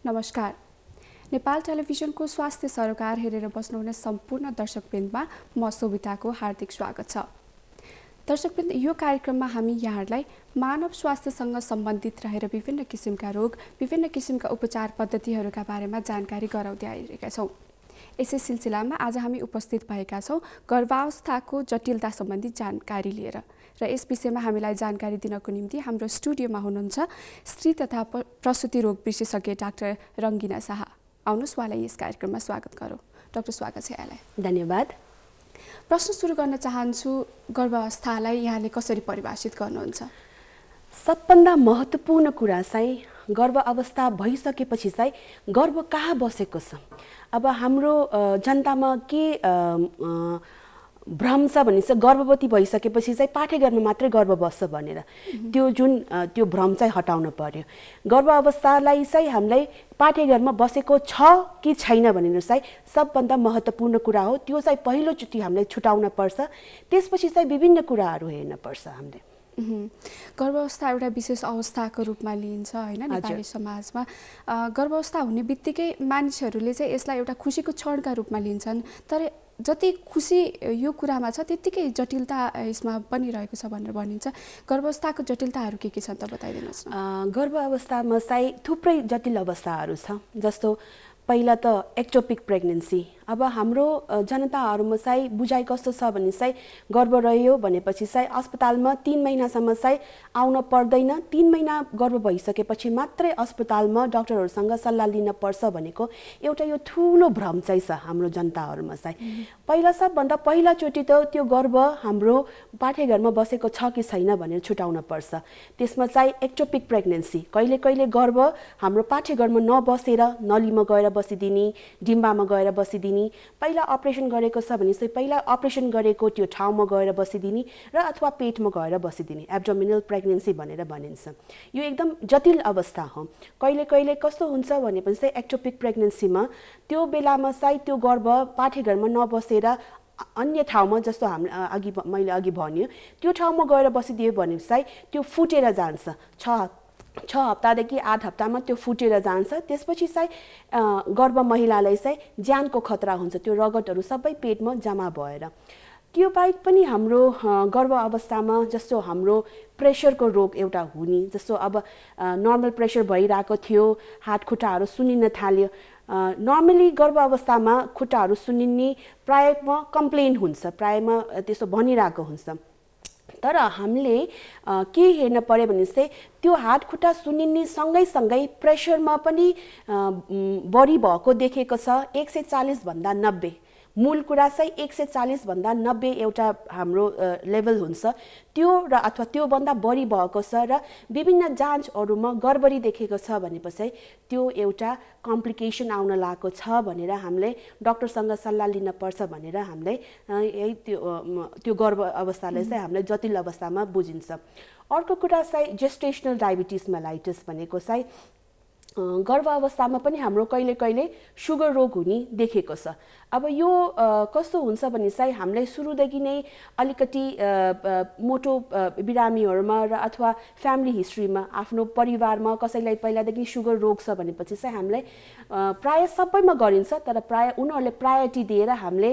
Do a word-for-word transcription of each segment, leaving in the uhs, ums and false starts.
नमस्कार। नेपाल टेलिभिजनको स्वास्थ्य सरोकार हेरेर बस्नुहुने सम्पूर्ण दर्शकवृन्दमा म सोभिताको हार्दिक स्वागत छ। दर्शकवृन्द, यो कार्यक्रममा हामी यहाँहरूलाई मानव स्वास्थ्यसँग सम्बन्धित रहेर विभिन्न किसिमका रोग, विभिन्न किसिमका उपचार पद्धतिहरूका बारेमा जानकारी गराउँदै आइरहेका छौँ। यसै सिलसिलामा आज हामी उपस्थित भएका छौँ गर्भावस्थाको जटिलता सम्बन्धी जानकारी लिएर र यस विषयमा हामीलाई जानकारी दिनको निम्ति हाम्रो स्टुडियोमा हुनुहुन्छ स्त्री तथा प्रसुति रोग विशेषज्ञ डाक्टर रङ्गिना शाह। आउनुहोस् उहाँलाई यस कार्यक्रममा स्वागत गरौँ। डाक्टर, स्वागत छ यहाँलाई। धन्यवाद। प्रश्न सुरु गर्न चाहन्छु, गर्भावस्थालाई यहाँले कसरी परिभाषित गर्नुहुन्छ? सबभन्दा महत्त्वपूर्ण कुरा चाहिँ गर्भ अवस्था भइसकेपछि चाहिँ गर्भ कहाँ बसेको छ। अब हाम्रो जनतामा के भ्रम छ भने चाहिँ गर्भवती भइसकेपछि चाहिँ पाठेघरमा मात्रै गर्भ बस्छ भनेर, त्यो जुन त्यो भ्रम चाहिँ हटाउन पर्यो। गर्भ अवस्थालाई चाहिँ हामीलाई पाठेघरमा बसेको छ कि छैन भनेर चाहिँ सबभन्दा महत्त्वपूर्ण कुरा हो। त्यो चाहिँ पहिलोचोटि हामीले छुटाउन पर्छ, त्यसपछि चाहिँ विभिन्न कुराहरू हेर्न पर्छ हामीले। गर्भावस्था एउटा विशेष अवस्थाको रूपमा लिइन्छ हैन नेपाली समाजमा। गर्भावस्था हुने बित्तिकै मानिसहरूले चाहिँ यसलाई एउटा खुसीको क्षणका रूपमा लिन्छन्, तर जति खुसी यो कुरामा छ त्यत्तिकै जटिलता यसमा पनि रहेको छ भनेर भनिन्छ। गर्भावस्थाको जटिलताहरू के के छन् त बताइदिनुहोस् न। गर्भ अवस्थामा चाहिँ थुप्रै जटिल अवस्थाहरू छ। जस्तो पहिला त एक्टोपिक प्रेग्नेन्सी। अब हाम्रो जनताहरूमा चाहिँ बुझाइ कस्तो छ भने चाहिँ गर्भ रह्यो भनेपछि चाहिँ अस्पतालमा तीन महिनासम्म चाहिँ आउन पर्दैन, तीन महिना गर्भ भइसकेपछि मात्रै अस्पतालमा डाक्टरहरूसँग सल्लाह लिन पर्छ भनेको एउटा यो ठुलो भ्रम चाहिँ छ हाम्रो जनताहरूमा चाहिँ। पहिला सबभन्दा पहिलाचोटि त त्यो गर्भ हाम्रो पाठेघरमा बसेको छ कि छैन भनेर छुटाउन पर्छ। त्यसमा चाहिँ एक्टोपिक प्रेग्नेन्सी, कहिले कहिले गर्भ हाम्रो पाठेघरमा नबसेर नलीमा गएर बसिदिने, डिम्बामा गएर बसिदिने, पहिला अपरेसन गरेको छ भने चाहिँ पहिला अपरेसन गरेको त्यो ठाउँमा गएर बसिदिने र अथवा पेटमा गएर बसिदिने, एब्डोमिनल प्रेग्नेन्सी भनेर भनिन्छ। यो एकदम जटिल अवस्था हो। कहिले कहिले कस्तो हुन्छ भनेपछि चाहिँ एक्टोपिक प्रेग्नेन्सीमा त्यो बेलामा चाहिँ त्यो गर्भ पाठेघरमा नबसेर अन्य ठाउँमा, जस्तो हामी अघि मैले अघि भन्यो, त्यो ठाउँमा गएर बसिदियो भने चाहिँ त्यो फुटेर जान्छ। छ छ हप्तादेखि आठ हप्तामा त्यो फुटेर जान्छ। त्यसपछि चाहिँ गर्भ महिलालाई चाहिँ ज्यानको खतरा हुन्छ, त्यो रगतहरू सबै पेटमा जम्मा भएर। त्यो बाहेक पनि हाम्रो गर्भ अवस्थामा जस्तो हाम्रो प्रेसरको रोग एउटा हुने, जस्तो अब नर्मल प्रेसर भइरहेको थियो, हात खुट्टाहरू सुन्निन थाल्यो। नर्मली गर्भ अवस्थामा खुट्टाहरू सुन्निने प्रायमा कम्प्लेन हुन्छ, प्रायमा त्यसो भनिरहेको हुन्छ। तर हामीले के हेर्न पर्यो भने चाहिँ त्यो हात खुट्टा सुन्निने सँगैसँगै प्रेसरमा पनि बढी भएको देखेको छ। एक सय चालिसभन्दा नब्बे मूल कुरा चाहिँ एक सय चालिसभन्दा नब्बे एउटा हाम्रो लेभल हुन्छ त्यो, र अथवा त्योभन्दा बढी भएको छ र विभिन्न जाँचहरूमा गडबडी देखेको छ भनेपछि त्यो एउटा कम्प्लिकेसन आउन लागेको छ भनेर हामीले डक्टरसँग सल्लाह लिन पर्छ भनेर हामीले यही त्यो त्यो गर्भ अवस्थालाई चाहिँ हामीले जटिल अवस्थामा बुझिन्छ। अर्को कुरा चाहिँ जेस्टेसनल डायबिटिज मेलाइटिस भनेको चाहिँ गर्भ अवस्थामा पनि हाम्रो कहिले कहिले सुगर रोग हुने देखेको छ। अब यो कस्तो हुन्छ भने चाहिँ हामीले सुरुदेखि नै अलिकति मोटो बिरामीहरूमा र अथवा फ्यामिली हिस्ट्रीमा आफ्नो परिवारमा कसैलाई पहिलादेखि सुगर रोग छ भनेपछि चाहिँ हामीलाई प्राय सबैमा गरिन्छ, तर प्राय उनीहरूले प्रायोरिटी दिएर हामीले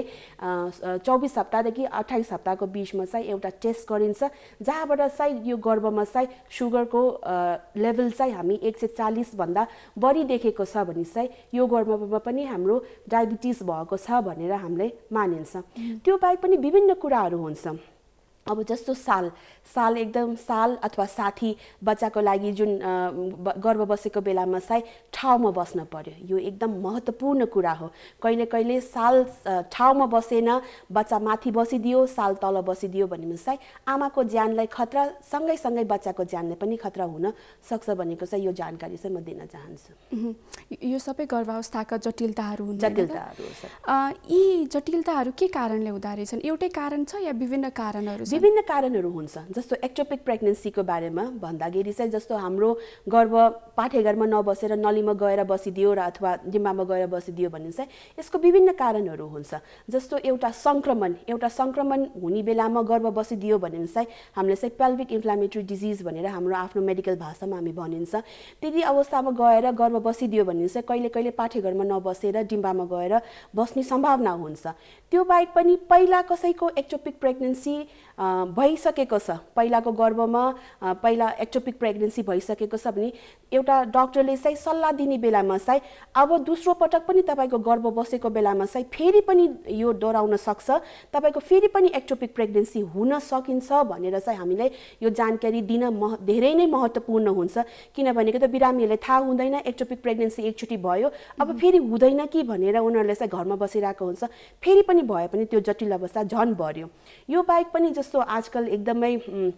चौबिस हप्तादेखि अट्ठाइस हप्ताको बिचमा चाहिँ एउटा टेस्ट गरिन्छ, जहाँबाट चाहिँ यो गर्भमा चाहिँ सुगरको लेभल चाहिँ हामी एक सय चालिसभन्दा बढी देखेको छ भने चाहिँ यो गर्भमा पनि हाम्रो डायबिटिज भएको छ भनेर हामीले मानिन्छ। त्यो बाहेक पनि विभिन्न कुराहरू हुन्छ। अब जस्तो साल साल एकदम साल अथवा साथी बच्चाको लागि जुन गर्भ बसेको बेलामा चाहिँ ठाउँमा बस्न पर्यो, यो एकदम महत्त्वपूर्ण कुरा हो। कहिले कहिले साल ठाउँमा बसेन, बच्चा माथि बसिदियो, साल तल बसिदियो भनेपछि चाहिँ आमाको ज्यानलाई खतरा सँगैसँगै बच्चाको ज्यानलाई पनि खतरा हुन सक्छ भनेको चाहिँ यो जानकारी चाहिँ म दिन चाहन्छु। यो सबै गर्भावस्थाका जटिलताहरू हुन्। जटिलताहरू यी जटिलताहरू के कारणले हुँदो रहेछन्? एउटै कारण छ या विभिन्न कारणहरू? विभिन्न कारणहरू हुन्छ। जस्तो एक्टोपिक प्रेग्नेन्सीको बारेमा भन्दाखेरि चाहिँ जस्तो हाम्रो गर्भ पाठेघरमा नबसेर नलीमा गएर बसिदियो र अथवा डिम्बामा गएर बसिदियो भने चाहिँ यसको विभिन्न कारणहरू हुन्छ। जस्तो एउटा सङ्क्रमण एउटा सङ्क्रमण हुने बेलामा गर्भ बसिदियो भने चाहिँ हामीले चाहिँ पेल्भिक इन्फ्लामेटरी डिजिज भनेर हाम्रो आफ्नो मेडिकल भाषामा हामी भनिन्छ। त्यति अवस्थामा गएर गर्भ बसिदियो भने चाहिँ कहिले कहिले पाठेघरमा नबसेर डिम्बामा गएर बस्ने सम्भावना हुन्छ। त्यो बाहेक पनि पहिला कसैको एक्टोपिक प्रेग्नेन्सी भइसकेको छ, पहिलाको गर्भमा पहिला एक्टोपिक प्रेग्नेन्सी भइसकेको छ भने एउटा डक्टरले चाहिँ सल्लाह दिने बेलामा चाहिँ अब दोस्रो पटक पनि तपाईँको गर्भ बसेको बेलामा चाहिँ फेरि पनि यो दोहोऱ्याउन सक्छ, तपाईँको फेरि पनि एक्टोपिक प्रेग्नेन्सी हुन सकिन्छ भनेर चाहिँ हामीले यो जानकारी दिन मह धेरै नै महत्त्वपूर्ण हुन्छ। किनभनेको त बिरामीहरूलाई थाहा हुँदैन एक्टोपिक प्रेग्नेन्सी एकचोटि भयो अब फेरि हुँदैन कि भनेर उनीहरूले चाहिँ घरमा बसिरहेको हुन्छ, फेरि पनि भए पनि त्यो जटिल अवस्था झन् बढ्यो। यो बाहेक पनि जस्तो आजकल एकदमै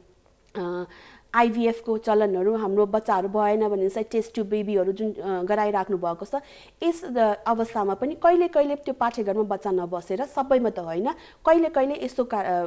आइभीएफको चलनहरू हाम्रो बच्चाहरू भएन भने चाहिँ टेस्ट ट्युब बेबीहरू जुन गराइराख्नु भएको छ, यस अवस्थामा पनि कहिले कहिले त्यो पाठेघरमा बच्चा नबसेर सबैमा त होइन कहिले कहिले यस्तो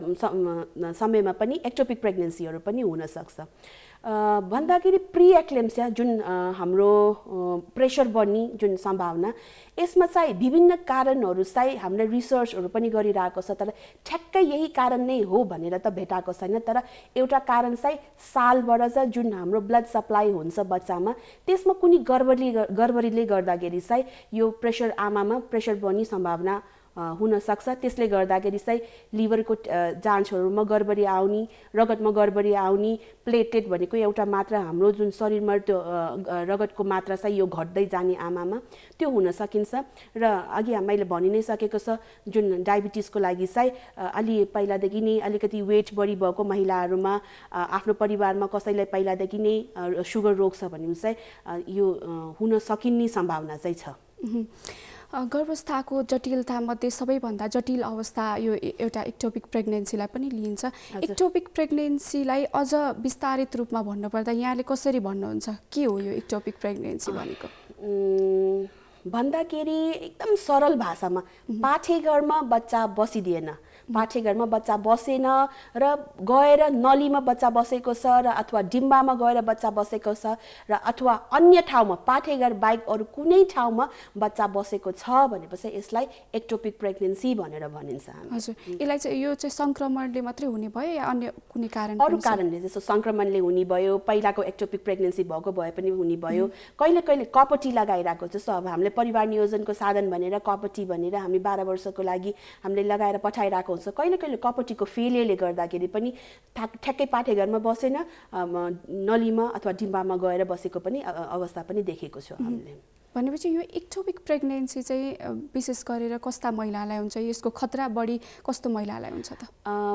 समयमा पनि एक्टोपिक प्रेग्नेन्सीहरू पनि हुनसक्छ। भन्दाखेरि प्री एक्लेम्सिया जुन हाम्रो प्रेसर बढ्ने जुन सम्भावना, यसमा चाहिँ विभिन्न कारणहरू चाहिँ हामीले रिसर्चहरू पनि गरिरहेको छ, तर ठ्याक्कै यही कारण नै हो भनेर त भेटाएको छैन। तर एउटा कारण चाहिँ सालबाट चाहिँ जुन हाम्रो ब्लड सप्लाई हुन्छ बच्चामा, त्यसमा कुनै गडबडी गडबडीले गर्दाखेरि चाहिँ यो प्रेसर आमामा प्रेसर बढ्ने सम्भावना हुन सक्छ। त्यसले गर्दाखेरि चाहिँ लिभरको जाँचहरूमा गडबडी आउने, रगतमा गडबडी आउने, प्लेटलेट भनेको एउटा मात्रा हाम्रो जुन शरीरमा त्यो रगतको मात्रा चाहिँ यो घट्दै जाने आमामा त्यो हुन सकिन्छ। र अघि मैले भनि नै सकेको छ जुन डायबिटिसको लागि चाहिँ अलि पहिलादेखि नै अलिकति वेट बढी भएको महिलाहरूमा आफ्नो परिवारमा कसैलाई पहिलादेखि नै सुगर रोग छ भने चाहिँ यो हुन सकिने सम्भावना चाहिँ छ। गर्भावस्थाको जटिलतामध्ये सबैभन्दा जटिल अवस्था यो एउटा एक्टोपिक प्रेग्नेन्सीलाई पनि लिइन्छ। एक्टोपिक प्रेग्नेन्सीलाई अझ विस्तारित रूपमा भन्नुपर्दा यहाँले कसरी भन्नुहुन्छ, के हो यो एक्टोपिक प्रेग्नेन्सी भनेको? भन्दाखेरि एकदम सरल भाषामा पाठेघरमा बच्चा बसिदिएन, पाठेघरमा बच्चा बसेन र गएर नलीमा बच्चा बसेको छ र अथवा डिम्बामा गएर बच्चा बसेको छ र अथवा अन्य ठाउँमा पाठेघर बाहेक अरू कुनै ठाउँमा बच्चा बसेको छ भनेपछि यसलाई एक्टोपिक प्रेग्नेन्सी भनेर भनिन्छ। हजुर, यसलाई चाहिँ यो चाहिँ सङ्क्रमणले मात्रै हुने भयो या अन्य कुनै कारण? अरू कारणले, जस्तो सङ्क्रमणले हुने भयो, पहिलाको एक्टोपिक प्रेग्नेन्सी भएको भए पनि हुने भयो, कहिले कहिले कपटी लगाइरहेको, जस्तो अब हामीले परिवार नियोजनको साधन भनेर कपटी भनेर हामी बाह्र वर्षको लागि हामीले लगाएर पठाइरहेको हुन्छ। कहिले कहिले कपटीको फेलियरले गर्दाखेरि पनि ठ्याक्कै पाठेघरमा बसेन नलीमा अथवा डिम्बामा गएर बसेको पनि अवस्था पनि देखेको छ हामीले। भनेपछि यो एक्टोपिक प्रेग्नेन्सी चाहिँ विशेष गरेर कस्ता महिलालाई हुन्छ, यसको खतरा बढी कस्तो महिलालाई हुन्छ त?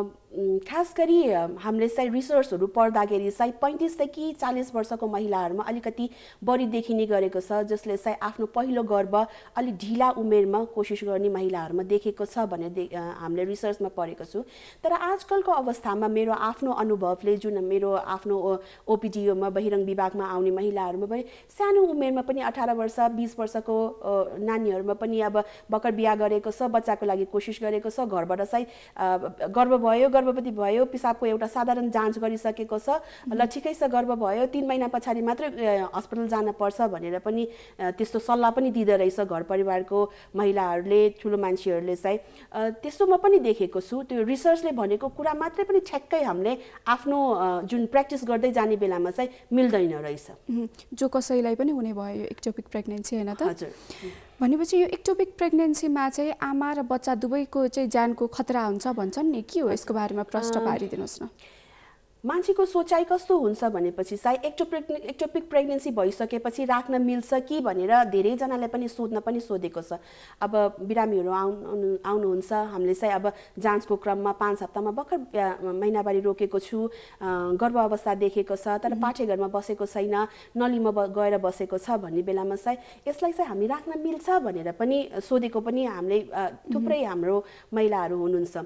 खास गरी हामीले चाहिँ रिसर्चहरू पढ्दाखेरि चाहिँ पैँतिसदेखि चालिस वर्षको महिलाहरूमा अलिकति बढी देखिने गरेको छ, जसले चाहिँ आफ्नो पहिलो गर्भ अलिक ढिला उमेरमा कोसिस गर्ने महिलाहरूमा देखेको छ भनेर हामीले रिसर्चमा पढेको छु। तर आजकलको अवस्थामा मेरो आफ्नो अनुभवले जुन मेरो आफ्नो ओपिडिओमा बहिरङ विभागमा आउने महिलाहरूमा पनि सानो उमेरमा पनि अठार वर्ष बीस वर्षको नानीहरूमा पनि अब भर्खर बिहा गरेको छ, बच्चाको लागि कोसिस गरेको छ, घरबाट चाहिँ गर्भ भयो, गर्भवती भयो, पिसाबको एउटा साधारण जाँच गरिसकेको छ, ल ठिकै छ गर्भ भयो, तीन महिना पछाडि मात्रै हस्पिटल जान पर्छ भनेर पनि त्यस्तो सल्लाह पनि दिँदो रहेछ घर परिवारको महिलाहरूले, ठुलो मान्छेहरूले चाहिँ। त्यस्तोमा पनि देखेको छु। त्यो रिसर्चले भनेको कुरा मात्रै पनि ठ्याक्कै हामीले आफ्नो जुन प्र्याक्टिस गर्दै जाने बेलामा चाहिँ मिल्दैन रहेछ। जो कसैलाई पनि हुने भयो यो एक्टोपिक प्रेग्नेन्सी, होइन त? हजुर। भनेपछि यो एक्टोपिक प्रेग्नेन्सीमा चाहिँ आमा र बच्चा दुवैको चाहिँ ज्यानको खतरा हुन्छ भन्छन् नि, के हो यसको बारेमा प्रश्न पारिदिनुहोस् न। मान्छेको सोचाइ कस्तो हुन्छ भनेपछि चाहिँ एक्टोपिक एक्टोपिक प्रेग्नेन्सी भइसकेपछि राख्न मिल्छ कि भनेर धेरैजनाले पनि सोध्न पनि सोधेको छ। अब बिरामीहरू आउनु आउनुहुन्छ, हामीले चाहिँ अब जाँचको क्रममा पाँच हप्तामा भर्खर महिनावारी रोकेको छु, गर्भ अवस्था देखेको छ, तर पाठेघरमा बसेको छैन, नलीमा गएर बसेको छ भन्ने बेलामा चाहिँ यसलाई चाहिँ हामी राख्न मिल्छ भनेर पनि सोधेको पनि हामीले थुप्रै हाम्रो महिलाहरू हुनुहुन्छ।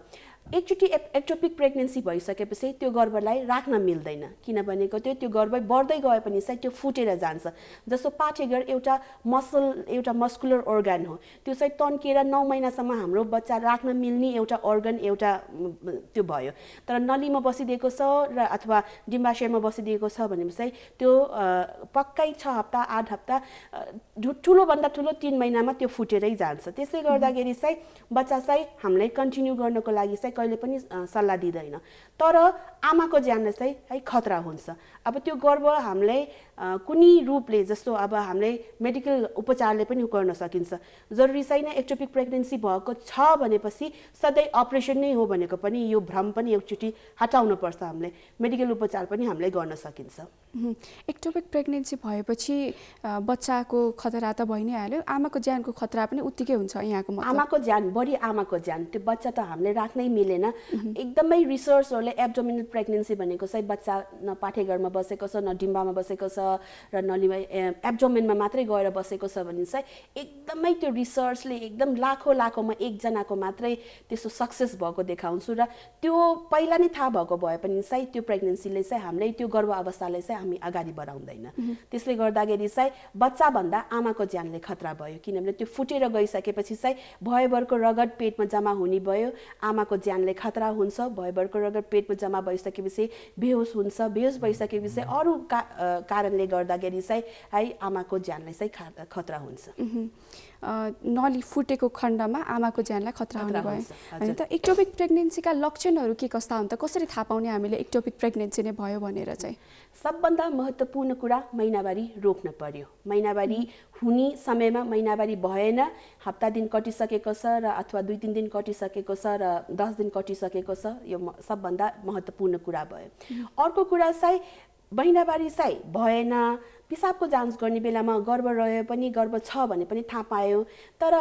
एकचोटि एक्टोपिक प्रेग्नेन्सी भइसकेपछि त्यो गर्भलाई राख्न मिल्दैन, किनभनेको त्यो त्यो गर्भ बढ्दै गए पनि चाहिँ त्यो फुटेर जान्छ। जस्तो पाठेघर एउटा मसल एउटा मस्कुलर अर्गन हो, त्यो चाहिँ तन्किएर नौ महिनासम्म हाम्रो बच्चा राख्न मिल्ने एउटा अर्गन एउटा त्यो भयो। तर नलीमा बसिदिएको छ र अथवा डिम्बाशयमा बसिदिएको छ भनेपछि चाहिँ त्यो पक्कै छ हप्ता आठ हप्ता ठुलोभन्दा ठुलो तिन महिनामा त्यो फुटेरै जान्छ। त्यसले गर्दाखेरि चाहिँ बच्चा चाहिँ हामीले कन्टिन्यू गर्नको लागि चाहिँ कहिले पनि सल्लाह दिँदैन। तर आमाको ज्यानलाई चाहिँ है खतरा हुन्छ। अब त्यो गर्भ हामीले कुनै रूपले जस्तो अब हामीले मेडिकल उपचारले पनि गर्न सकिन्छ। जरुरी छैन एक्टोपिक प्रेग्नेन्सी भएको छ भनेपछि सधैँ अपरेसन नै हो भनेको पनि यो भ्रम पनि एकचोटि हटाउनु पर्छ। हामीले मेडिकल उपचार पनि हामीले गर्न सकिन्छ। एक्टोपिक प्रेग्नेन्सी भएपछि बच्चाको खतरा त भइ नै हाल्यो, आमाको ज्यानको खतरा पनि उत्तिकै हुन्छ यहाँको मतलब? आमाको ज्यान बढी आमाको ज्यान, त्यो बच्चा त हामीले राख्नै मिलेन। एकदमै रिसर्चहरूले एब्डोमिनल प्रेग्नेन्सी भनेको चाहिँ बच्चा न पाठेघरमा बसेको छ न डिम्बामा बसेको छ र नलीमा एब्डोमेनमा मात्रै गएर बसेको छ भने चाहिँ एकदमै त्यो रिसर्चले एकदम लाखौँ लाखौँमा एकजनाको मात्रै त्यस्तो सक्सेस भएको देखाउँछु। र त्यो पहिला नै थाहा भएको भए पनि चाहिँ त्यो प्रेग्नेन्सीले चाहिँ हामीले त्यो गर्भ अवस्थालाई चाहिँ हामी अगाडि बढाउँदैन। त्यसले गर्दाखेरि चाहिँ बच्चाभन्दा आमाको ज्यानले खतरा भयो, किनभने त्यो फुटेर गइसकेपछि चाहिँ भयभरको रगत पेटमा जम्मा हुने भयो, आमाको ज्यानले खतरा हुन्छ। भयभरको रगत पेटमा जम्मा भइसकेपछि बेहोस हुन्छ, बेहोस भइसकेपछि अरू का कारणले गर्दाखेरि चाहिँ है आमाको ज्यानलाई चाहिँ खतरा हुन्छ। नली फुटेको खण्डमा आमाको ज्यानलाई खतरा हुने भयो। अनि त एक्टोपिक प्रेग्नेन्सीका लक्षणहरू के कस्ता हुन् त? कसरी थाहा पाउने हामीले एक्टोपिक प्रेग्नेन्सी नै भयो भनेर चाहिँ? सबभन्दा महत्त्वपूर्ण कुरा महिनावारी रोक्न पर्यो। महिनावारी हुने समयमा महिनावारी भएन, हप्ता दिन कटिसकेको छ र अथवा दुई तिन दिन कटिसकेको छ र दस दिन कटिसकेको छ, यो सबभन्दा महत्त्वपूर्ण कुरा भयो। अर्को कुरा चाहिँ महिनावारी चाहिँ भएन, पिसाबको जाँच गर्ने बेलामा गर्भ रह्यो पनि गर्भ छ भने पनि थाहा पायो, तर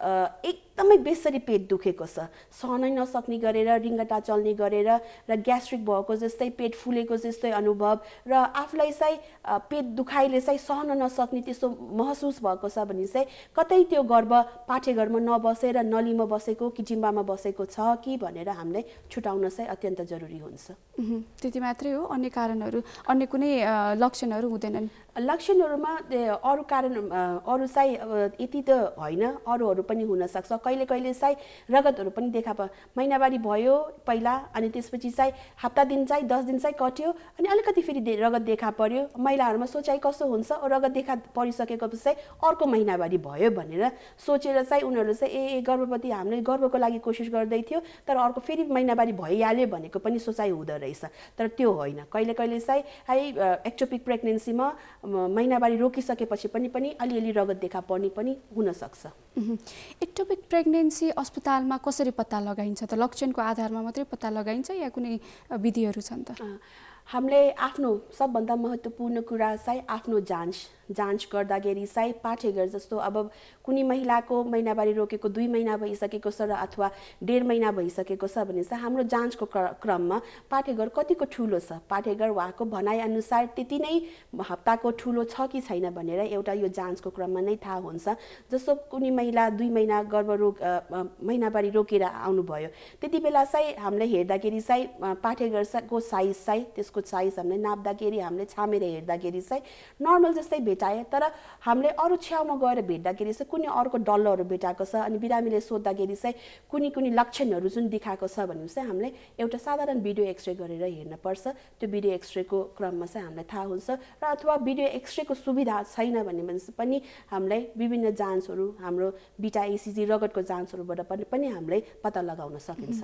एकदमै बेसरी पेट दुखेको छ, सहनै नसक्ने गरेर रिङ्गटा चल्ने गरेर र ग्यास्ट्रिक भएको जस्तै पेट फुलेको जस्तै अनुभव र आफूलाई चाहिँ पेट दुखाइले चाहिँ सहन नसक्ने त्यस्तो महसुस भएको छ भने चाहिँ कतै त्यो गर्भ पाठेघरमा नबसेर नलीमा बसेको कि डिम्बामा बसेको छ कि भनेर हामीले छुटाउन चाहिँ अत्यन्त जरुरी हुन्छ। त्यति मात्रै हो? अन्य कारणहरू अन्य कुनै लक्षणहरू हुँदैनन्? लक्षणहरूमा अरू कारण अरू चाहिँ यति त होइन, अरूहरू पनि हुनसक्छ। कहिले कहिले चाहिँ रगतहरू पनि देखा प महिनावारी भयो पहिला, अनि त्यसपछि चाहिँ हप्ता दिन चाहिँ दस दिन चाहिँ कट्यो, अनि अलिकति फेरि रगत देखा पर्यो। महिलाहरूमा सोचाइ कस्तो हुन्छ, रगत देखा परिसकेको चाहिँ अर्को महिनावारी भयो भनेर सोचेर चाहिँ उनीहरू चाहिँ ए गर्भवती हामीले गर्भको लागि कोसिस गर्दै थियो तर अर्को फेरि महिनावारी भइहाल्यो भनेको पनि सोचाइ हुँदो रहेछ। तर त्यो होइन, कहिले कहिले चाहिँ है एक्टोपिक प्रेग्नेन्सीमा महिनावारी रोकिसकेपछि पनि पनि अलिअलि रगत देखा पर्ने पनि हुनसक्छ। एक्टोपिक प्रेग्नेन्सी अस्पतालमा कसरी पत्ता लगाइन्छ त? लक्षणको आधारमा मात्रै पत्ता लगाइन्छ या कुनै विधिहरू छन् त? हामीले आफ्नो सबभन्दा महत्त्वपूर्ण कुरा चाहिँ आफ्नो जाँच जाँच गर्दाखेरि चाहिँ पाठेघर जस्तो अब कुनै महिलाको महिनावारी रोकेको दुई महिना भइसकेको छ र अथवा डेढ महिना भइसकेको छ भने चाहिँ हाम्रो जाँचको क्रममा पाठेघर कतिको ठुलो छ, पाठेघर उहाँको भनाइअनुसार त्यति नै हप्ताको ठुलो छ कि छैन भनेर एउटा यो जाँचको क्रममा नै थाहा हुन्छ। जस्तो कुनै महिला दुई महिना गर्भरोग महिनावारी रोकेर आउनुभयो, त्यति बेला चाहिँ हामीले हेर्दाखेरि चाहिँ पाठेघरको साइज चाहिँ त्यसको साइज हामीले नाप्दाखेरि हामीले छामेर हेर्दाखेरि चाहिँ नर्मल जस्तै भेटाए, तर हामीले अरू छेउमा गएर भेट्दाखेरि चाहिँ कुनै अर्को डल्लोहरू भेटाएको छ। अनि बिरामीले सोद्धाखेरि चाहिँ कुनै कुनै लक्षणहरू जुन देखाएको छ भने चाहिँ हामीले एउटा साधारण भिडियो एक्सरे गरेर हेर्नुपर्छ। त्यो भिडियो एक्सरेको क्रममा चाहिँ हामीलाई थाहा हुन्छ। र अथवा भिडियो एक्सरेको सुविधा छैन भने पनि हामीलाई विभिन्न जाँचहरू हाम्रो बिटा एसिजी रगतको जाँचहरूबाट पनि हामीले पत्ता लगाउन सकिन्छ।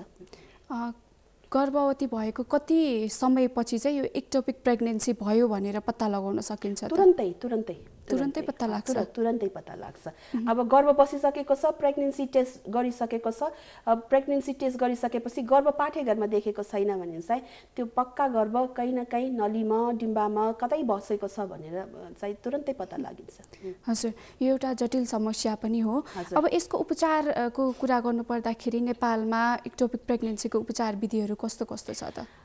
गर्भवती भएको कति समयपछि चाहिँ यो एक्टोपिक प्रेग्नेन्सी भयो भनेर पत्ता लगाउन सकिन्छ? तुरन्तै तुरन्तै तुरन्तै पत्ता लाग्छ? तुरन्तै पत्ता लाग्छ। अब गर्भ बसिसकेको छ, प्रेग्नेन्सी टेस्ट गरिसकेको छ, प्रेग्नेन्सी टेस्ट गरिसकेपछि गर्भ पाठेघरमा देखेको छैन भने चाहिँ त्यो पक्का गर्भ कहीँ न कहीँ नलीमा डिम्बामा कतै बसेको छ भनेर चाहिँ तुरन्तै पत्ता लागिन्छ। हजुर, यो एउटा जटिल समस्या पनि हो। अब यसको उपचारको कुरा गर्नुपर्दाखेरि नेपालमा एक्टोपिक प्रेग्नेन्सीको उपचार विधिहरू कस्तो कस्तो छ त?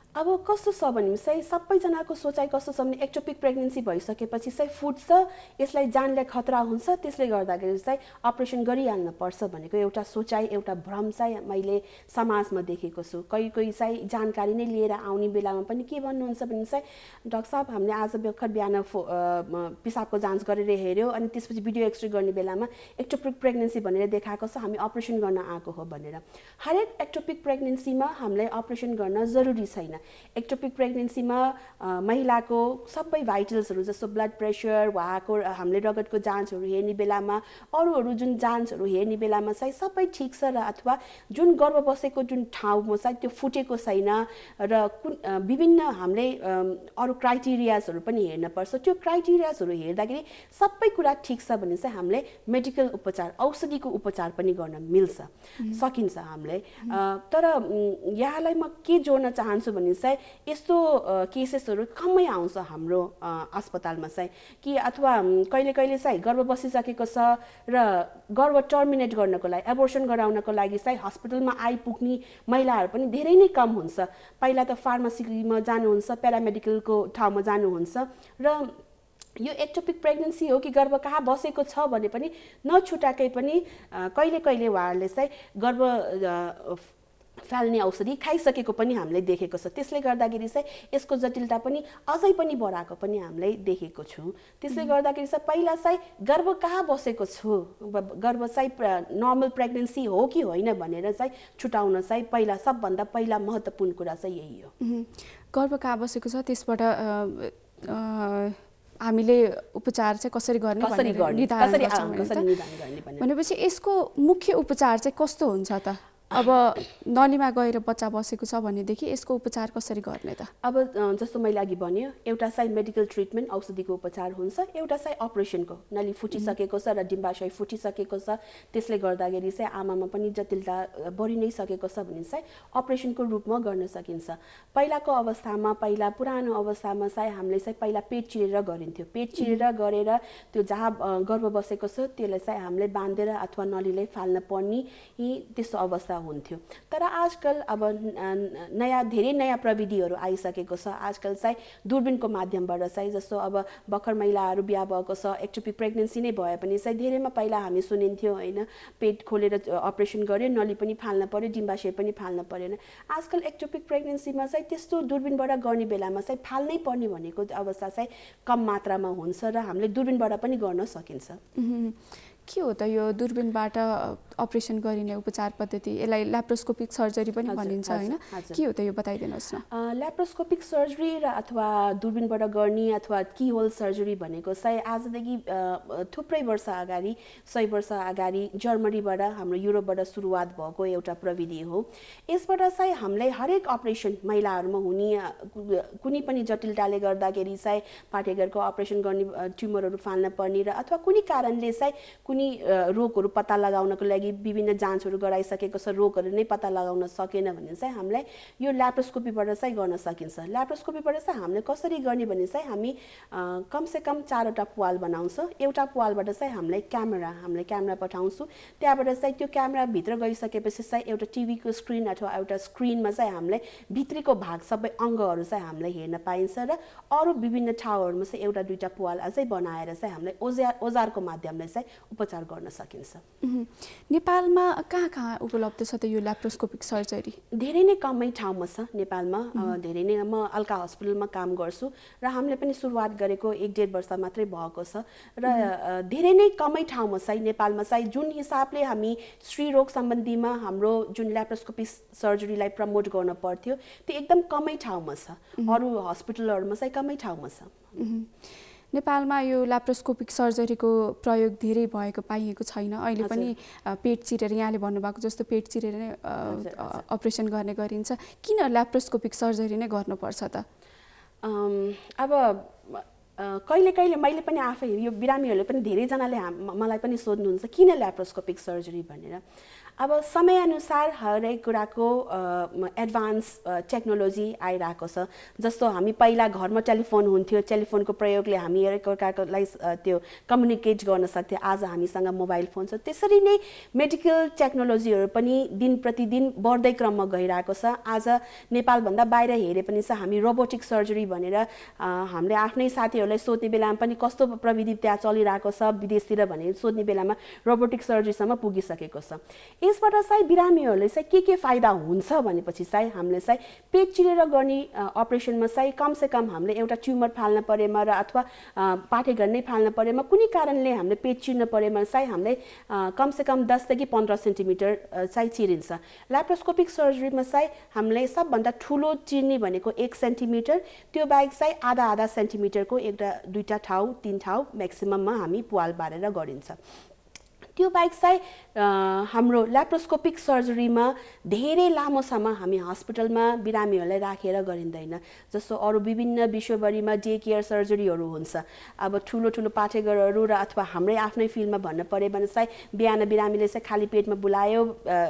अब कस्तो छ भने चाहिँ सबैजनाको सोचाइ कस्तो छ भने एक्टोपिक प्रेग्नेन्सी भइसकेपछि चाहिँ फुट्छ, यसलाई जानले खतरा हुन्छ, त्यसले गर्दाखेरि चाहिँ अपरेसन गरिहाल्न पर्छ भनेको एउटा सोचाइ, एउटा भ्रम चाहिँ मैले समाजमा देखेको छु। कोही कोही चाहिँ जानकारी नै लिएर आउने बेलामा पनि के भन्नुहुन्छ भने चाहिँ डाक्टर साहब हामीले आज भर्खर बिहान पिसाबको जाँच गरेर हेऱ्यो अनि त्यसपछि भिडियो एक्सरे गर्ने बेलामा एक्टोपिक प्रेग्नेन्सी भनेर देखाएको छ, हामी अपरेसन गर्न आएको हो भनेर। हरेक एक्टोपिक प्रेग्नेन्सीमा हामीलाई अपरेसन गर्न जरुरी छैन। एक्टोपिक प्रेग्नेन्सीमा महिलाको सबै भाइटल्सहरू जस्तो ब्लड प्रेसर, उहाँको हामीले रगतको जाँचहरू हेर्ने बेलामा, अरू अरू जुन जाँचहरू हेर्ने बेलामा चाहिँ सबै ठिक छ र अथवा जुन गर्भ बसेको जुन ठाउँमा चाहिँ त्यो फुटेको छैन र कुन विभिन्न हामीले अरू क्राइटेरियाजहरू पनि हेर्न पर्छ। त्यो क्राइटेरियाजहरू हेर्दाखेरि सबै कुरा ठिक छ भने चाहिँ हामीले मेडिकल उपचार, औषधिको उपचार पनि गर्न मिल्छ, सकिन्छ हामीले। तर यहाँलाई म के जोड्न चाहन्छु भने चाहिँ यस्तो केसेसहरू कमै आउँछ हाम्रो अस्पतालमा चाहिँ कि अथवा कहिले कहिले चाहिँ गर्भ बसिसकेको छ र गर्भ टर्मिनेट गर्नको लागि, एबोर्सन गराउनको लागि चाहिँ हस्पिटलमा आइपुग्ने महिलाहरू पनि धेरै नै कम हुन्छ। पहिला त फार्मेसीमा जानुहुन्छ, प्यारामेडिकलको ठाउँमा जानुहुन्छ र यो एक्टोपिक प्रेग्नेन्सी हो कि गर्भ कहाँ बसेको छ भने पनि नछुटाकै पनि कहिले कहिले उहाँहरूले चाहिँ गर्भ फाल्ने औषधि खाइसकेको पनि हामीले देखेको छ। त्यसले गर्दाखेरि चाहिँ यसको जटिलता पनि अझै पनि बढाएको पनि हामीले देखेको छु। त्यसले गर्दाखेरि चाहिँ पहिला चाहिँ गर्भ कहाँ बसेको छु, गर्भ चाहिँ नर्मल प्रेग्नेन्सी हो कि होइन भनेर चाहिँ छुटाउन चाहिँ पहिला सबभन्दा पहिला महत्त्वपूर्ण कुरा चाहिँ यही हो। गर्भ कहाँ बसेको छ त्यसबाट हामीले उपचार चाहिँ कसरी गर्ने भनेपछि यसको मुख्य उपचार चाहिँ कस्तो हुन्छ त? अब नलीमा गएर बच्चा बसेको छ भनेदेखि यसको उपचार कसरी गर्ने त? अब जस्तो मैले अघि भन्यो, एउटा चाहिँ मेडिकल ट्रिटमेन्ट औषधिको उपचार हुन्छ, एउटा चाहिँ अपरेसनको, नली फुटिसकेको छ र डिम्बाशय फुटिसकेको छ, त्यसले गर्दाखेरि चाहिँ आमामा पनि जटिलता बढी नै सकेको छ भने चाहिँ अपरेसनको रूपमा गर्न सकिन्छ। पहिलाको अवस्थामा, पहिला पुरानो अवस्थामा चाहिँ हामीले चाहिँ पहिला पेट चिरेर गरिन्थ्यो। पेट चिरेर गरेर त्यो जहाँ गर्भ बसेको छ त्यसलाई चाहिँ हामीले बाँधेर अथवा नलीलाई फाल्न पर्ने त्यस्तो अवस्था हुन्थ्यो। तर आजकल अब नयाँ धेरै नयाँ प्रविधिहरू आइसकेको छ। आजकल चाहिँ दूरबीनको माध्यमबाट चाहिँ जस्तो अब भर्खर महिलाहरू बिहा भएको छ, एक्टोपिक प्रेग्नेन्सी नै भए पनि चाहिँ धेरैमा पहिला हामी सुनिन्थ्यो होइन, पेट खोलेर अपरेसन गर्यो, नली पनि फाल्न पर्यो, डिम्बाशय पनि फाल्न परेन। आजकल एक्टोपिक प्रेग्नेन्सीमा चाहिँ त्यस्तो दूरबीनबाट गर्ने बेलामा चाहिँ फाल्नै पर्ने भनेको अवस्था चाहिँ कम मात्रामा हुन्छ र हामीले दूरबीनबाट पनि गर्न सकिन्छ। के हो त यो दूरबीनबाट अपरेसन गरिने उपचार पद्धति? यसलाई ल्याप्रोस्कोपिक सर्जरी पनि भनिन्छ होइन? के हो त यो बताइदिनुहोस् न। ल्याप्रोस्कोपिक सर्जरी र अथवा दूरबीनबाट गर्ने अथवा की होल सर्जरी भनेको चाहिँ आजदेखि थुप्रै वर्ष अगाडि, सय वर्ष अगाडि जर्मनीबाट, हाम्रो युरोपबाट सुरुवात भएको एउटा प्रविधि हो। यसबाट चाहिँ हामीलाई हरेक अपरेसन महिलाहरूमा हुने कुनै पनि जटिलताले गर्दाखेरि चाहिँ पाठेघरको अपरेसन गर्ने, ट्युमरहरू फाल्न पर्ने र अथवा कुनै कारणले चाहिँ कुनै रोगहरू पत्ता लगाउनको लागि विभिन्न जाँचहरू गराइसकेको छ, रोगहरू नै पत्ता लगाउन सकेन भने चाहिँ हामीलाई यो ल्याप्रोस्कोपीबाट चाहिँ गर्न सकिन्छ। ल्याप्रोस्कोपीबाट चाहिँ हामीले कसरी गर्ने भने चाहिँ हामी कमसेकम चारवटा पाल बनाउँछौँ। एउटा पालबाट चाहिँ हामीलाई क्यामेरा हामीले क्यामेरा पठाउँछौँ। त्यहाँबाट चाहिँ त्यो क्यामेराभित्र गइसकेपछि चाहिँ एउटा टिभीको स्क्रिन अथवा एउटा स्क्रिनमा चाहिँ हामीलाई भित्रीको भाग सबै अङ्गहरू चाहिँ हामीलाई हेर्न पाइन्छ र अरू विभिन्न ठाउँहरूमा चाहिँ एउटा दुईवटा पाल अझै बनाएर चाहिँ हामीले औजार औजारको माध्यमले चाहिँ उपचार गर्न सकिन्छ। नेपालमा कहाँ कहाँ उपलब्ध छ त यो ल्याप्रोस्कोपिक सर्जरी? धेरै नै कमै ठाउँमा छ नेपालमा। धेरै नै, म अल्का हस्पिटलमा काम गर्छु र हामीले पनि सुरुवात गरेको एक डेढ वर्ष मात्रै भएको छ र धेरै नै कमै ठाउँमा चाहिँ नेपालमा चाहिँ जुन हिसाबले हामी स्त्रीरोग सम्बन्धीमा हाम्रो जुन ल्याप्रोस्कोपिक सर्जरीलाई प्रमोट गर्न पर्थ्यो त्यो एकदम कमै ठाउँमा छ। अरू हस्पिटलहरूमा चाहिँ कमै ठाउँमा छ। नेपालमा यो ल्याप्रोस्कोपिक सर्जरीको प्रयोग धेरै भएको पाइएको छैन। अहिले पनि पेट चिरेर, यहाँले भन्नुभएको जस्तो पेट चिरेर नै अपरेसन गर्ने गरिन्छ। किन ल्याप्रोस्कोपिक सर्जरी नै गर्नुपर्छ त? अब कहिले कहिले मैले पनि आफै यो बिरामीहरूले पनि धेरैजनाले मलाई पनि सोध्नुहुन्छ किन ल्याप्रोस्कोपिक सर्जरी भनेर। अब समयअनुसार हरेक कुराको एडभान्स टेक्नोलोजी आइरहेको छ। जस्तो हामी पहिला घरमा टेलिफोन हुन्थ्यो, टेलिफोनको प्रयोगले हामी एकअर्कालाई त्यो कम्युनिकेट गर्न सक्थ्यो। आज हामीसँग मोबाइल फोन छ। त्यसरी नै मेडिकल टेक्नोलोजीहरू पनि दिन प्रतिदिन बढ्दै क्रममा गइरहेको छ। आज नेपालभन्दा बाहिर हेरे पनि छ हामी रोबोटिक सर्जरी भनेर हामीले आफ्नै साथीहरूलाई सोध्ने बेलामा पनि कस्तो प्रविधि त्यहाँ चलिरहेको छ विदेशतिर भनेर सोध्ने बेलामा रोबोटिक सर्जरीसम्म पुगिसकेको छ। यसबाट चाहिँ बिरामीहरूले चाहिँ के के फाइदा हुन्छ भनेपछि चाहिँ हामीले चाहिँ पेट चिरेर गर्ने अपरेसनमा चाहिँ कमसेकम हामीले एउटा ट्युमर फाल्न परेमा र अथवा पाठेघर नै फाल्न परेमा कुनै कारणले हामीले पेट चिर्न परेमा चाहिँ हामीले कमसेकम दसदेखि पन्ध्र सेन्टिमिटर चाहिँ चिरिन्छ। ल्याप्रोस्कोपिक सर्जरीमा चाहिँ हामीले सबभन्दा ठुलो चिर्ने भनेको एक सेन्टिमिटर, त्यो बाहेक चाहिँ आधा आधा सेन्टिमिटरको एउटा दुईवटा ठाउँ तिन ठाउँ म्याक्सिमममा हामी पुवाल बारेर गरिन्छ। त्यो बाहेक चाहिँ हाम्रो ल्याप्रोस्कोपिक सर्जरीमा धेरै लामो समय हामी हस्पिटलमा बिरामीहरूलाई राखेर गरिँदैन। जस्तो अरू विभिन्न विश्वभरिमा डे केयर सर्जरीहरू हुन्छ। अब ठुलो ठुलो पाठेघरहरू र अथवा हाम्रै आफ्नै फिल्डमा भन्नु पऱ्यो भने चाहिँ बिहान बिरामीले चाहिँ खाली पेटमा बुलायो,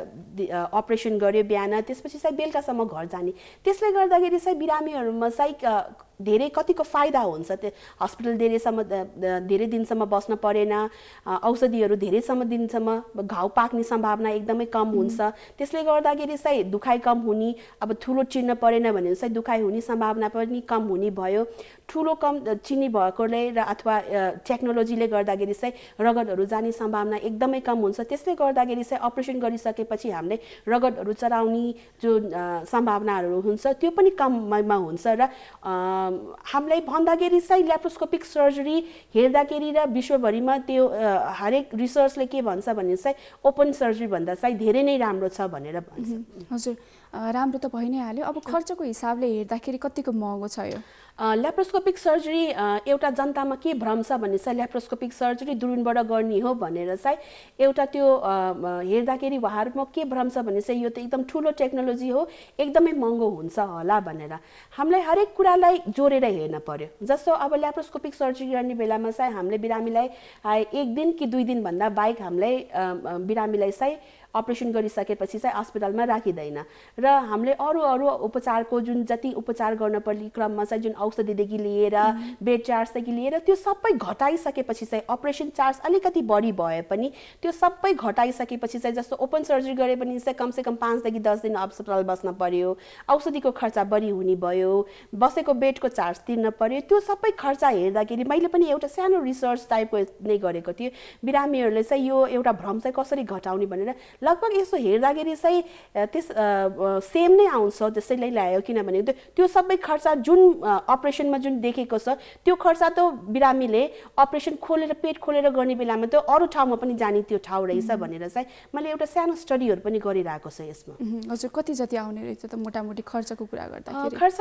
अपरेसन गर्यो बिहान, त्यसपछि चाहिँ बेलुकासम्म घर जाने। त्यसले गर्दाखेरि चाहिँ बिरामीहरूमा चाहिँ धेरै कतिको फाइदा हुन्छ। त्यो हस्पिटल धेरैसम्म धेरै दिनसम्म बस्न परेन, औषधिहरू धेरैसम्म दिनसम्म, घाउ पाक्ने सम्भावना एकदमै कम हुन्छ। त्यसले गर्दाखेरि चाहिँ दुखाइ कम हुने, अब ठुलो चिर्न परेन भने चाहिँ दुखाइ हुने सम्भावना पनि कम हुने भयो। ठुलो कम चिनी भएकोले र अथवा टेक्नोलोजीले गर्दाखेरि चाहिँ रगतहरू जाने सम्भावना एकदमै कम हुन्छ। त्यसले गर्दाखेरि चाहिँ अपरेसन गरिसकेपछि हामीले रगतहरू चढाउने जुन सम्भावनाहरू हुन्छ त्यो पनि कममा हुन्छ। र हामीलाई भन्दाखेरि चाहिँ ल्याप्रोस्कोपिक सर्जरी हेर्दाखेरि र विश्वभरिमा त्यो हरेक रिसर्चले के भन्छ भने चाहिँ ओपन सर्जरी भन्दा चाहिँ धेरै नै राम्रो छ भनेर भन्छ। हजुर, राम्रो त भइ नै हाल्यो। अब खर्चको हिसाबले हेर्दाखेरि कतिको महँगो छ यो? ल्याप्रोस्कोपिक सर्जरी एउटा जनतामा के भ्रम छ भने चाहिँ ल्याप्रोस्कोपिक सर्जरी दूरबीनबाट गर्ने हो भनेर चाहिँ एउटा त्यो हेर्दाखेरि उहाँहरूमा के भ्रम छ भने चाहिँ यो त एकदम ठुलो टेक्नोलोजी हो, एकदमै महँगो हुन्छ होला भनेर। हामीलाई हरेक कुरालाई जोडेर हेर्न पर्यो। जस्तो अब ल्याप्रोस्कोपिक सर्जरी गर्ने बेलामा चाहिँ हामीले बिरामीलाई एक दिन कि दुई दिनभन्दा बाहेक हामीलाई बिरामीलाई चाहिँ अपरेसन गरिसकेपछि चाहिँ अस्पतालमा राखिँदैन र हामीले अरू अरू उपचारको जुन जति उपचार गर्न पर्ने क्रममा चाहिँ जुन औषधिदेखि लिएर बेड चार्जदेखि लिएर त्यो सबै घटाइसकेपछि चाहिँ अपरेसन चार्ज अलिकति बढी भए पनि त्यो सबै घटाइसकेपछि चाहिँ जस्तो ओपन सर्जरी गरे पनि चाहिँ कमसेकम पाँचदेखि दस दिन अस्पताल बस्न पर्यो, औषधिको खर्च बढी हुने भयो, बसेको बेडको चार्ज तिर्न पर्यो। त्यो सबै खर्च हेर्दाखेरि मैले पनि एउटा सानो रिसर्च टाइपको नै गरेको थिएँ। बिरामीहरूले चाहिँ यो एउटा भ्रम चाहिँ कसरी घटाउने भनेर लगभग यसो हेर्दाखेरि चाहिँ त्यस सेम नै आउँछ त्यसैले ल्यायो। किनभने त्यो सबै खर्च जुन अपरेसनमा जुन देखेको छ त्यो खर्च त बिरामीले अपरेसन खोलेर पेट खोलेर गर्ने बेलामा त अरू ठाउँमा पनि जाने त्यो ठाउँ रहेछ भनेर चाहिँ मैले एउटा सानो स्टडीहरू पनि गरिरहेको छ यसमा। हजुर, कति जति आउने रहेछ त मोटामोटी खर्चको कुरा गर्दाखेरि? खर्च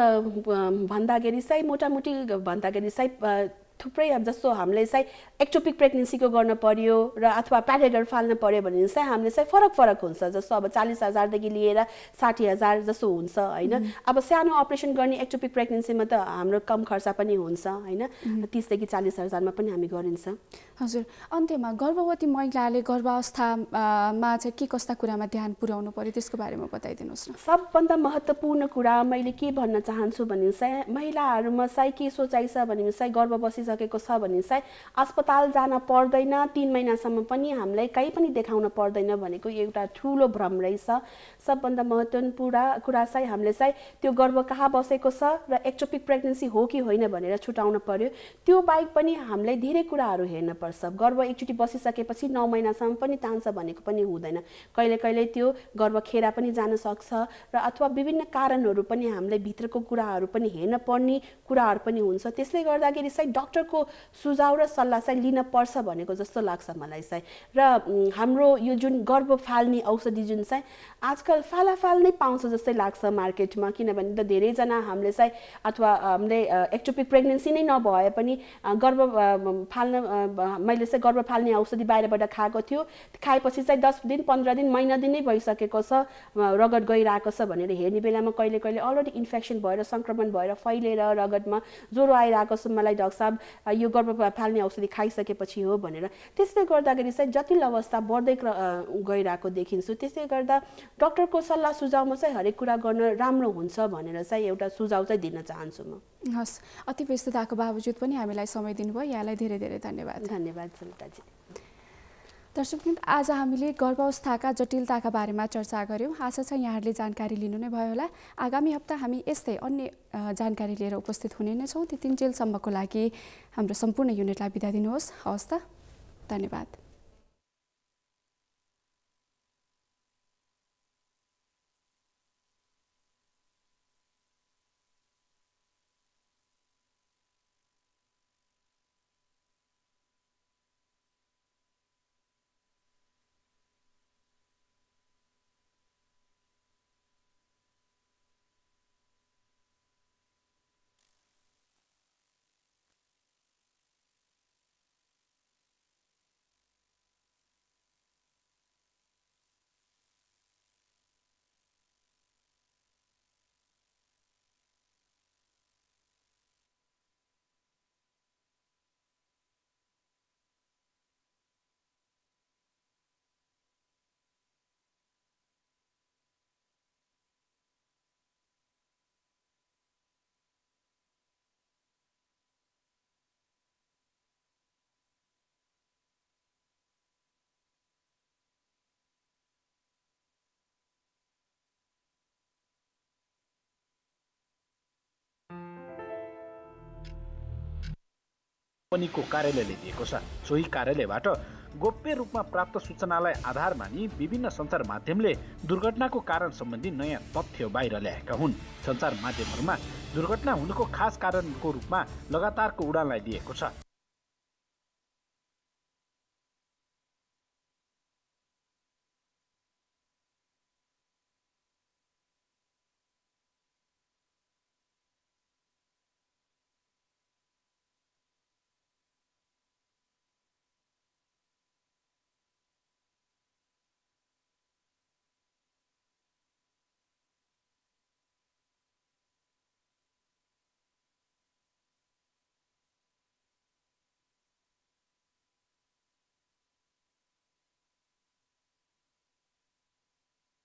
भन्दाखेरि चाहिँ मोटामोटी भन्दाखेरि चाहिँ थुप्रै अब जस्तो हामीले चाहिँ एक्टोपिक प्रेग्नेन्सीको गर्न पर्यो र अथवा प्याडेगर फाल्न पर्यो भने चाहिँ हामीले चाहिँ फरक फरक हुन्छ। जस्तो अब चालिस हजारदेखि लिएर साठी हजार जस्तो हुन्छ होइन। अब सानो अपरेसन गर्ने एक्टोपिक प्रेग्नेन्सीमा त हाम्रो कम खर्च पनि हुन्छ होइन, तिसदेखि चालिस हजारमा पनि हामी गरिन्छ। हजुर, अन्त्यमा गर्भवती महिलाले गर्भावस्थामा चाहिँ के कस्ता कुरामा ध्यान पुर्याउनु पर्यो त्यसको बारेमा बताइदिनुहोस् न। सबभन्दा महत्त्वपूर्ण कुरा मैले के भन्न चाहन्छु भने चाहिँ महिलाहरूमा चाहिँ के सोचाइ छ भने चाहिँ गर्भ बसिसकेको छ भने चाहिँ अस्पताल जान पर्दैन, तीन महिनासम्म पनि हामीलाई कहीँ पनि देखाउन पर्दैन भनेको एउटा ठुलो भ्रम रहेछ। सबभन्दा महत्त्वपूर्ण कुरा कुरा चाहिँ हामीले चाहिँ त्यो गर्भ कहाँ बसेको छ र एक्टोपिक प्रेग्नेन्सी हो कि होइन भनेर छुटाउन पर्यो। त्यो बाहेक पनि हामीलाई धेरै कुराहरू हेर्न पर्छ। गर्भ एकचोटि बसिसकेपछि नौ महिनासम्म पनि तान्छ भनेको पनि हुँदैन। कहिले कहिले त्यो गर्भ खेरा पनि जान सक्छ र अथवा विभिन्न कारणहरू पनि हामीलाई भित्रको कुराहरू पनि हेर्न पर्ने कुराहरू पनि हुन्छ। त्यसले गर्दाखेरि चाहिँ डाक्टरको सुझाव र सल्लाह चाहिँ लिन पर्छ भनेको जस्तो लाग्छ मलाई चाहिँ। र हाम्रो यो जुन गर्भ फाल्ने औषधि जुन चाहिँ आजकल फालाफाल नै पाउँछ जस्तै लाग्छ मार्केटमा, किनभने त धेरैजना हामीले चाहिँ अथवा हामीले एक्टोपिक प्रेग्नेन्सी नै नभए पनि गर्भ फाल्न मैले चाहिँ गर्भ फाल्ने औषधि बाहिरबाट खाएको थियो, खाएपछि चाहिँ दस दिन पन्ध्र दिन महिना दिन नै भइसकेको छ, रगत गइरहेको छ भनेर हेर्ने बेलामा कहिले कहिले अलरेडी इन्फेक्सन भएर सङ्क्रमण भएर फैलेर रगतमा ज्वरो आइरहेको छ, मलाई डाक्टर साहब यो गर्भ फाल्ने औषधि खाइसकेपछि हो भनेर। त्यसले गर्दाखेरि चाहिँ जटिल अवस्था बढ्दै गइरहेको देखिन्छु। त्यसले गर्दा डाक्टरको सल्लाह सुझावमा चाहिँ हरेक कुरा गर्न राम्रो हुन्छ भनेर चाहिँ एउटा सुझाव चाहिँ दिन चाहन्छु म। हस्, अति व्यस्तताको बावजुद पनि हामीलाई समय दिनुभयो, यहाँलाई धेरै धेरै धन्यवाद। धन्यवाद सलिताजी। दर्शकवृन्द, आज हामीले गर्भावस्थाका जटिलताका बारेमा चर्चा गऱ्यौँ। आशा छ यहाँहरूले जानकारी लिनु नै भयो होला। आगामी हप्ता हामी यस्तै अन्य जानकारी लिएर उपस्थित हुने नै छौँ। त्यतिन्जेलसम्मको लागि हाम्रो सम्पूर्ण युनिटलाई बिदा दिनुहोस्। हवस् त, धन्यवाद। कम्पनीको कार्यालयले दिएको छ। सोही कार्यालयबाट गोप्य रूपमा प्राप्त सूचनालाई आधार मानी विभिन्न सञ्चार माध्यमले दुर्घटनाको कारण सम्बन्धी नयाँ तथ्य बाहिर ल्याएका हुन्। सञ्चार माध्यमहरूमा दुर्घटना हुनुको खास कारणको रूपमा लगातारको उडानलाई दिएको छ।